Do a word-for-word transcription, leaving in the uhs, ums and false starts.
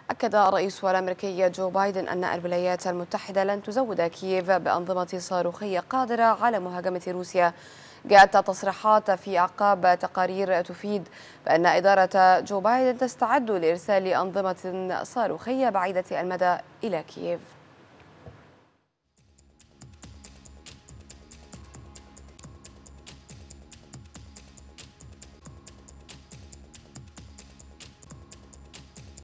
أكد الرئيس الأمريكي جو بايدن أن الولايات المتحدة لن تزود كييف بأنظمة صاروخية قادرة على مهاجمة روسيا. جاءت التصريحات في أعقاب تقارير تفيد بأن إدارة جو بايدن تستعد لإرسال أنظمة صاروخية بعيدة المدى إلى كييف.